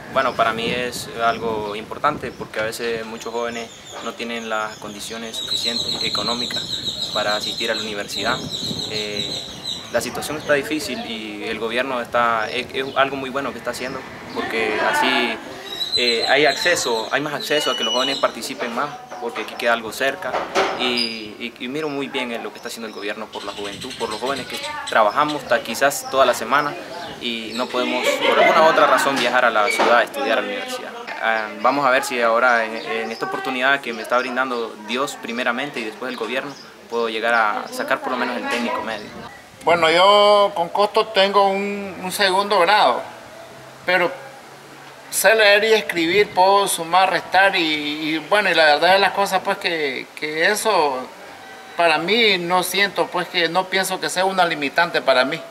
Bueno, para mí es algo importante porque a veces muchos jóvenes no tienen las condiciones suficientes económicas para asistir a la universidad. La situación está difícil y el gobierno es algo muy bueno que está haciendo porque así hay más acceso a que los jóvenes participen más porque aquí queda algo cerca y miro muy bien en lo que está haciendo el gobierno por la juventud, por los jóvenes que trabajamos quizás toda la semana y no podemos por alguna otra razón viajar a la ciudad a estudiar a la universidad. Vamos a ver si ahora en esta oportunidad que me está brindando Dios primeramente y después el gobierno puedo llegar a sacar por lo menos el técnico medio. Bueno, yo con costo tengo un segundo grado, pero sé leer y escribir, puedo sumar, restar bueno, y la verdad de las cosas pues que eso para mí no siento, pues que no pienso que sea una limitante para mí.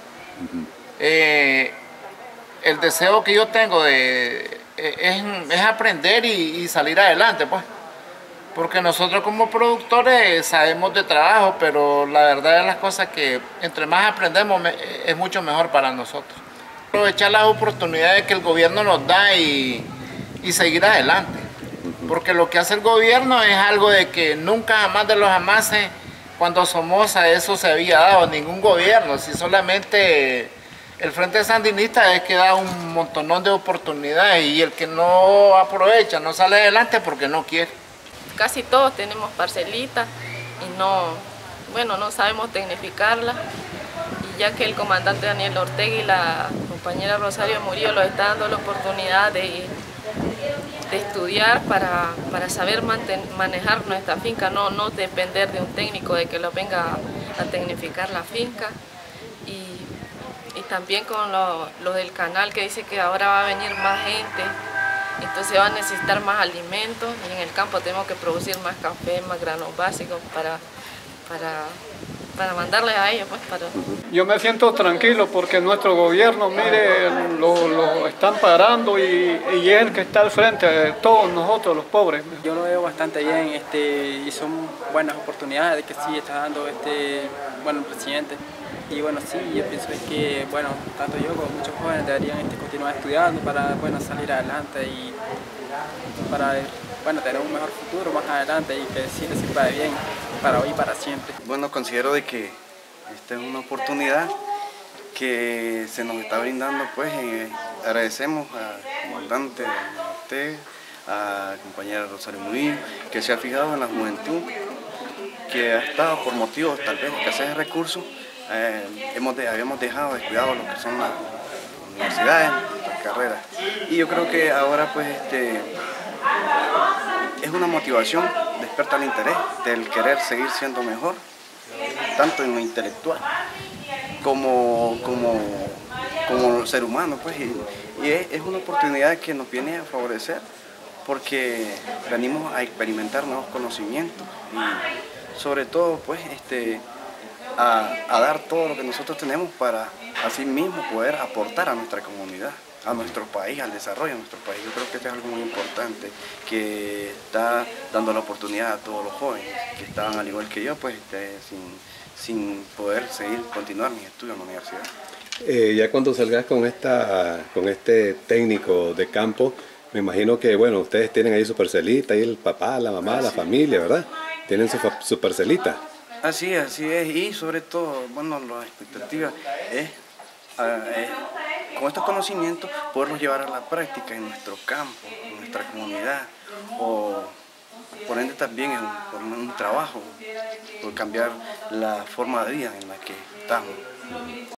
El deseo que yo tengo es aprender y salir adelante, pues. Porque nosotros como productores sabemos de trabajo, pero la verdad de las cosas que entre más aprendemos es mucho mejor para nosotros. Aprovechar las oportunidades que el gobierno nos da y seguir adelante. Porque lo que hace el gobierno es algo de que nunca jamás de los jamases, cuando Somoza eso se había dado ningún gobierno, si solamente el Frente Sandinista es que da un montonón de oportunidades y el que no aprovecha, no sale adelante porque no quiere. Casi todos tenemos parcelitas y no sabemos tecnificarla. Y ya que el comandante Daniel Ortega y la compañera Rosario Murillo nos está dando la oportunidad de estudiar para saber manejar nuestra finca, no depender de un técnico de que lo venga a tecnificar la finca. Y también con lo del canal que dice que ahora va a venir más gente. Entonces va a necesitar más alimentos y en el campo tenemos que producir más café, más granos básicos para mandarles a ellos. Pues, Yo me siento tranquilo porque nuestro gobierno, mire, lo están parando y es el que está al frente de todos nosotros, los pobres. Yo lo veo bastante bien y son buenas oportunidades que sí está dando el presidente. Y bueno, sí, yo pienso que, tanto yo como muchos jóvenes deberían continuar estudiando para, salir adelante y para, tener un mejor futuro más adelante y que sí les sirva de bien para hoy y para siempre. Bueno, considero de que esta es una oportunidad que se nos está brindando, pues agradecemos al comandante Ortega, a la compañera Rosario Murillo, que se ha fijado en la juventud, que ha estado por motivos tal vez de escasez de recursos. Habíamos dejado descuidado lo que son las universidades, las carreras. Y yo creo que ahora pues es una motivación, despierta el interés del querer seguir siendo mejor, tanto en lo intelectual como ser humano, pues. Y es una oportunidad que nos viene a favorecer porque venimos a experimentar nuevos conocimientos y sobre todo pues a dar todo lo que nosotros tenemos para así mismo poder aportar a nuestra comunidad, a nuestro país, al desarrollo de nuestro país. Yo creo que esto es algo muy importante que está dando la oportunidad a todos los jóvenes que estaban al igual que yo, pues sin poder continuar mis estudios en la universidad. Ya cuando salgas con este técnico de campo, me imagino que ustedes tienen ahí su parcelita, ahí el papá, la mamá, la familia, ¿verdad? Tienen su parcelita. Así es, y sobre todo, la expectativa es con estos conocimientos poderlos llevar a la práctica en nuestro campo, en nuestra comunidad, o por ende también en un trabajo, por cambiar la forma de vida en la que estamos.